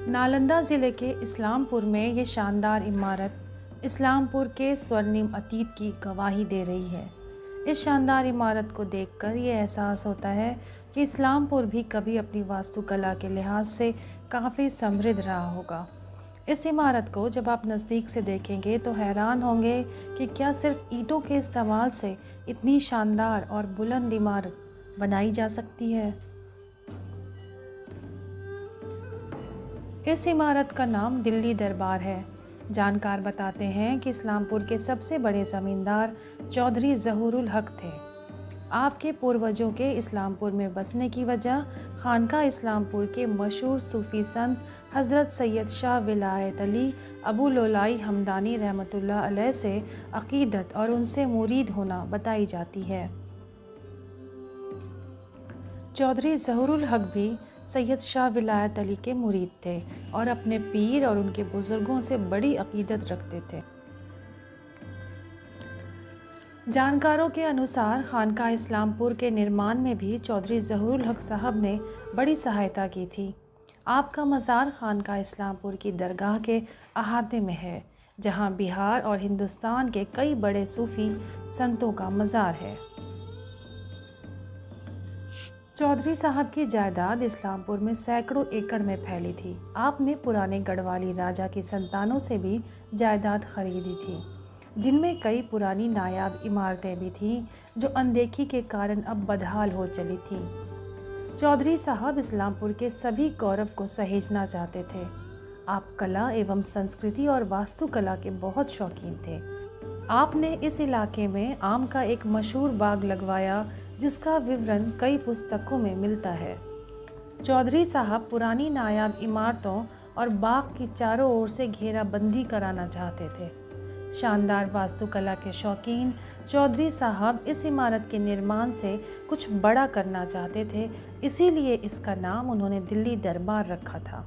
नालंदा ज़िले के इस्लामपुर में ये शानदार इमारत इस्लामपुर के स्वर्णिम अतीत की गवाही दे रही है। इस शानदार इमारत को देखकर ये एहसास होता है कि इस्लामपुर भी कभी अपनी वास्तुकला के लिहाज से काफ़ी समृद्ध रहा होगा। इस इमारत को जब आप नज़दीक से देखेंगे तो हैरान होंगे कि क्या सिर्फ ईंटों के इस्तेमाल से इतनी शानदार और बुलंद इमारत बनाई जा सकती है। इस इमारत का नाम दिल्ली दरबार है। जानकार बताते हैं कि इस्लामपुर के सबसे बड़े ज़मींदार चौधरी ज़हूरुल हक थे। आपके पूर्वजों के इस्लामपुर में बसने की वजह खानका इस्लामपुर के मशहूर सूफ़ी संत हज़रत सैयद शाह विलायत अली अबू लोलाई हमदानी रहमतुल्लाह अलैह से अक़ीदत और उनसे मुरीद होना बताई जाती है। चौधरी ज़हूरुल हक भी सैयद शाह विलायत अली के मुरीद थे और अपने पीर और उनके बुज़ुर्गों से बड़ी अक़ीदत रखते थे। जानकारों के अनुसार खानका इस्लामपुर के निर्माण में भी चौधरी ज़हूरुल हक साहब ने बड़ी सहायता की थी। आपका मज़ार खानका इस्लामपुर की दरगाह के अहाते में है, जहां बिहार और हिंदुस्तान के कई बड़े सूफ़ी संतों का मज़ार है। चौधरी साहब की जायदाद इस्लामपुर में सैकड़ों एकड़ में फैली थी। आपने पुराने गढ़वाली राजा की संतानों से भी जायदाद खरीदी थी, जिनमें कई पुरानी नायाब इमारतें भी थीं जो अनदेखी के कारण अब बदहाल हो चली थीं। चौधरी साहब इस्लामपुर के सभी गौरव को सहेजना चाहते थे। आप कला एवं संस्कृति और वास्तुकला के बहुत शौकीन थे। आपने इस इलाके में आम का एक मशहूर बाग लगवाया, जिसका विवरण कई पुस्तकों में मिलता है। चौधरी साहब पुरानी नायाब इमारतों और बाग की चारों ओर से घेराबंदी कराना चाहते थे। शानदार वास्तुकला के शौकीन चौधरी साहब इस इमारत के निर्माण से कुछ बड़ा करना चाहते थे, इसीलिए इसका नाम उन्होंने दिल्ली दरबार रखा था।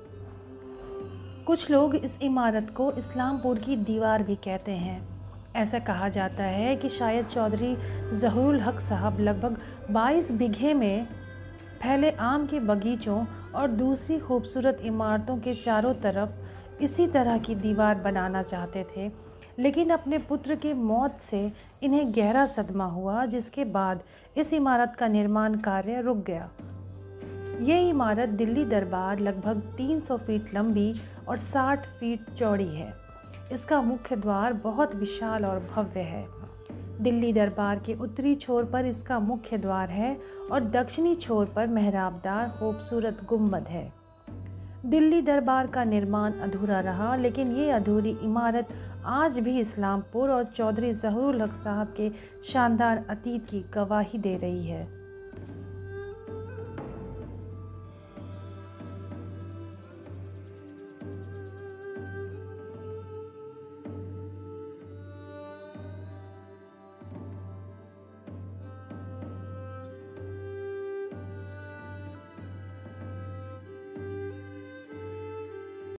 कुछ लोग इस इमारत को इस्लामपुर की दीवार भी कहते हैं। ऐसा कहा जाता है कि शायद चौधरी ज़हूरुल हक साहब लगभग 22 बीघे में फैले आम के बगीचों और दूसरी खूबसूरत इमारतों के चारों तरफ इसी तरह की दीवार बनाना चाहते थे, लेकिन अपने पुत्र की मौत से इन्हें गहरा सदमा हुआ, जिसके बाद इस इमारत का निर्माण कार्य रुक गया। ये इमारत दिल्ली दरबार लगभग 300 फीट लंबी और 60 फीट चौड़ी है। इसका मुख्य द्वार बहुत विशाल और भव्य है। दिल्ली दरबार के उत्तरी छोर पर इसका मुख्य द्वार है और दक्षिणी छोर पर मेहराबदार खूबसूरत गुंबद है। दिल्ली दरबार का निर्माण अधूरा रहा, लेकिन ये अधूरी इमारत आज भी इस्लामपुर और चौधरी ज़हूरुल हक साहब के शानदार अतीत की गवाही दे रही है।